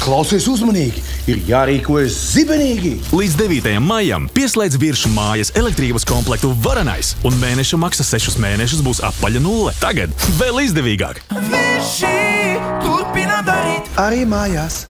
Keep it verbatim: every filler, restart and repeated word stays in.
Klausies uzmanīgi, ir jārīkojas zibenīgi. Līdz devītajam maijam pieslēdz Viršu mājas elektrības komplektu Varanais, un mēneša maksa sešus mēnešus būs apaļa nulle. Tagad vēl izdevīgāk. Virši turpina darīt arī mājās.